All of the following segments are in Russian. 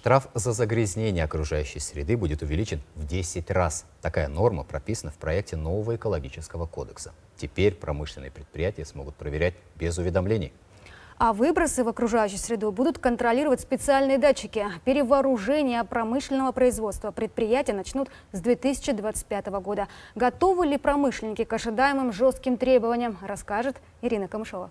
Штраф за загрязнение окружающей среды будет увеличен в 10 раз. Такая норма прописана в проекте нового экологического кодекса. Теперь промышленные предприятия смогут проверять без уведомлений. А выбросы в окружающую среду будут контролировать специальные датчики. Перевооружение промышленного производства предприятия начнут с 2025 года. Готовы ли промышленники к ожидаемым жестким требованиям, расскажет Ирина Камышова.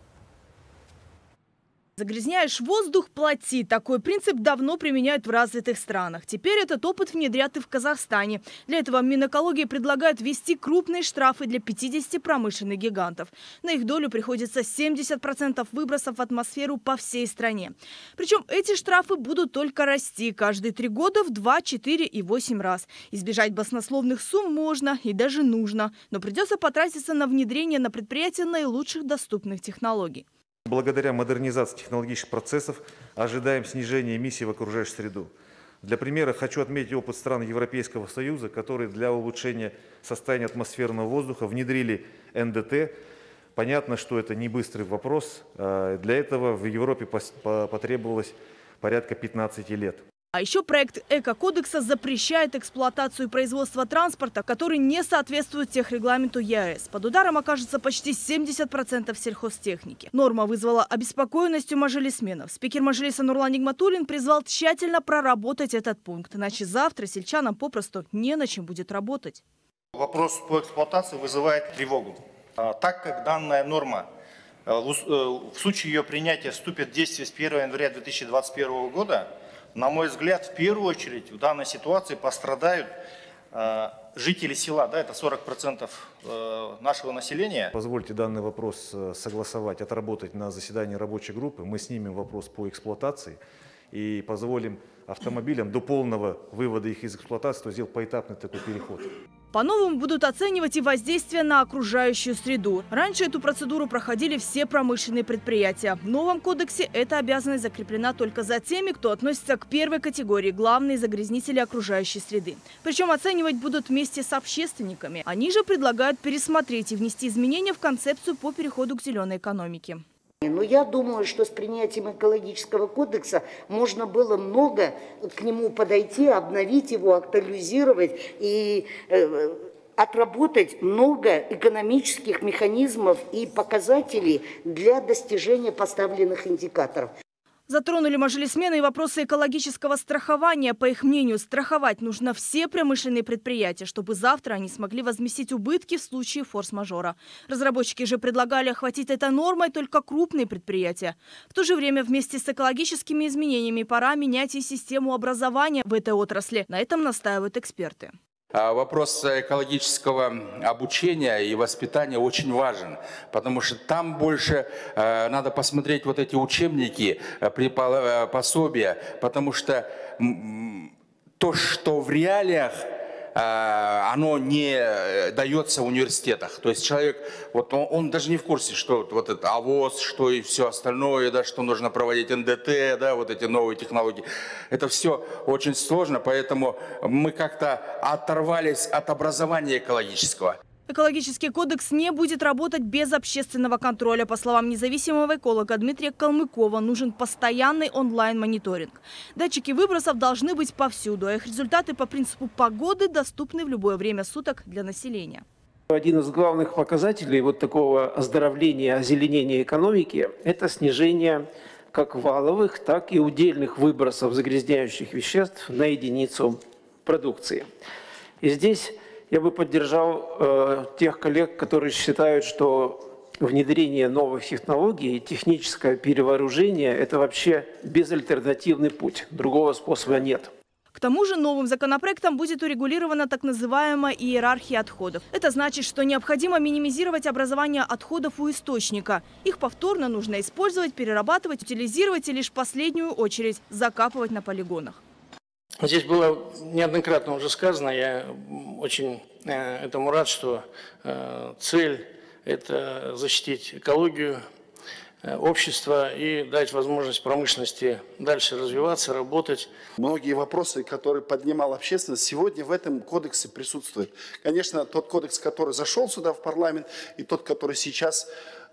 Загрязняешь воздух – плати. Такой принцип давно применяют в развитых странах. Теперь этот опыт внедрят и в Казахстане. Для этого Минэкологии предлагают ввести крупные штрафы для 50 промышленных гигантов. На их долю приходится 70% выбросов в атмосферу по всей стране. Причем эти штрафы будут только расти каждые 3 года в 2, 4 и 8 раз. Избежать баснословных сумм можно и даже нужно. Но придется потратиться на внедрение на предприятия наилучших доступных технологий. Благодаря модернизации технологических процессов ожидаем снижения эмиссий в окружающую среду. Для примера хочу отметить опыт стран Европейского Союза, которые для улучшения состояния атмосферного воздуха внедрили НДТ. Понятно, что это не быстрый вопрос. Для этого в Европе потребовалось порядка 15 лет. А еще проект Эко-кодекса запрещает эксплуатацию и производство транспорта, который не соответствует техрегламенту ЕАЭС. Под ударом окажется почти 70% сельхозтехники. Норма вызвала обеспокоенность у мажилисменов. Спикер Мажилиса Нурлан Нигматуллин призвал тщательно проработать этот пункт. Иначе завтра сельчанам попросту не на чем будет работать. Вопрос по эксплуатации вызывает тревогу. Так как данная норма в случае ее принятия вступит в действие с 1 января 2021 года, на мой взгляд, в первую очередь в данной ситуации пострадают жители села, да, это 40% нашего населения. Позвольте данный вопрос согласовать, отработать на заседании рабочей группы. Мы снимем вопрос по эксплуатации и позволим автомобилям до полного вывода их из эксплуатации, то сделать поэтапный такой переход. По-новому будут оценивать и воздействие на окружающую среду. Раньше эту процедуру проходили все промышленные предприятия. В новом кодексе эта обязанность закреплена только за теми, кто относится к первой категории – главные загрязнители окружающей среды. Причем оценивать будут вместе с общественниками. Они же предлагают пересмотреть и внести изменения в концепцию по переходу к зеленой экономике. Но я думаю, что с принятием экологического кодекса можно было много к нему подойти, обновить его, актуализировать и отработать много экономических механизмов и показателей для достижения поставленных индикаторов. Затронули мажилисмены и вопросы экологического страхования. По их мнению, страховать нужно все промышленные предприятия, чтобы завтра они смогли возместить убытки в случае форс-мажора. Разработчики же предлагали охватить этой нормой только крупные предприятия. В то же время вместе с экологическими изменениями пора менять и систему образования в этой отрасли. На этом настаивают эксперты. Вопрос экологического обучения и воспитания очень важен, потому что там больше надо посмотреть вот эти учебники, пособия, потому что то, что в реалиях, оно не дается в университетах. То есть человек, вот он даже не в курсе, что вот это АВОЗ, что и все остальное, да, что нужно проводить НДТ, да, вот эти новые технологии. Это все очень сложно, поэтому мы как-то оторвались от образования экологического. Экологический кодекс не будет работать без общественного контроля. По словам независимого эколога Дмитрия Калмыкова, нужен постоянный онлайн-мониторинг. Датчики выбросов должны быть повсюду, а их результаты по принципу погоды доступны в любое время суток для населения. Один из главных показателей вот такого оздоровления, озеленения экономики – это снижение как валовых, так и удельных выбросов загрязняющих веществ на единицу продукции. И здесь я бы поддержал тех коллег, которые считают, что внедрение новых технологий и техническое перевооружение – это вообще безальтернативный путь. Другого способа нет. К тому же новым законопроектом будет урегулирована так называемая иерархия отходов. Это значит, что необходимо минимизировать образование отходов у источника. Их повторно нужно использовать, перерабатывать, утилизировать и лишь в последнюю очередь закапывать на полигонах. Здесь было неоднократно уже сказано, я очень этому рад, что цель – это защитить экологию, общества и дать возможность промышленности дальше развиваться, работать. Многие вопросы, которые поднимала общественность, сегодня в этом кодексе присутствуют. Конечно, тот кодекс, который зашел сюда в парламент, и тот, который сейчас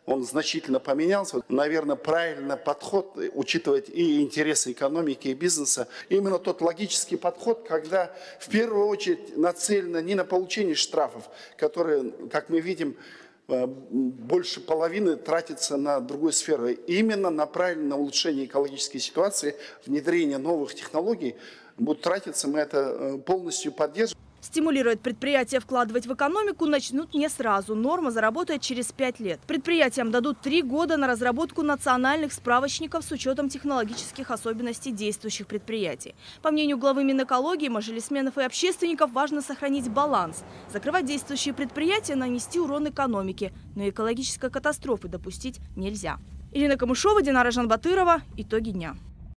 он значительно поменялся. Наверное, правильный подход, учитывать и интересы экономики, и бизнеса. Именно тот логический подход, когда в первую очередь нацелено не на получение штрафов, которые, как мы видим, больше половины тратится на другую сферу. Именно направлено на улучшение экологической ситуации, внедрение новых технологий будут тратиться, мы это полностью поддерживаем. Стимулировать предприятия вкладывать в экономику начнут не сразу. Норма заработает через 5 лет. Предприятиям дадут 3 года на разработку национальных справочников с учетом технологических особенностей действующих предприятий. По мнению главы Минэкологии, мажилисменов и общественников важно сохранить баланс. Закрывать действующие предприятия, нанести урон экономике. Но экологической катастрофы допустить нельзя. Ирина Камышова, Динара Жанбатырова. Итоги дня.